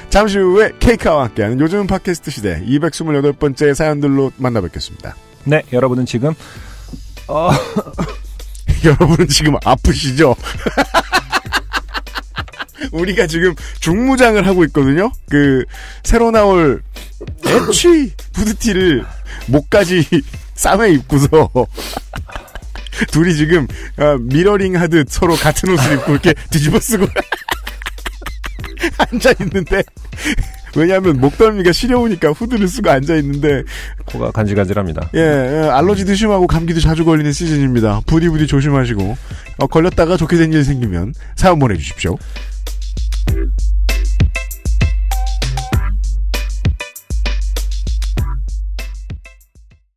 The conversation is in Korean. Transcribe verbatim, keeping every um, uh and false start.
잠시 후에 케이카와 함께하는 요즘 팟캐스트 시대 이백이십팔 번째 사연들로 만나뵙겠습니다. 네, 여러분은 지금 어... 여러분은 지금 아프시죠? 우리가 지금 중무장을 하고 있거든요. 그 새로 나올 애취 부드티를 목까지 쌈에 입고서 둘이 지금 미러링 하듯 서로 같은 옷을 입고 이렇게 뒤집어 쓰고 앉아 있는데, 왜냐하면 목덜미가 시려우니까 후드를 쓰고 앉아 있는데 코가 간질간질합니다. 예, 예, 알러지도 심하고 감기도 자주 걸리는 시즌입니다. 부디 부디 조심하시고 어, 걸렸다가 좋게 된 일 생기면 사연 보내주십시오.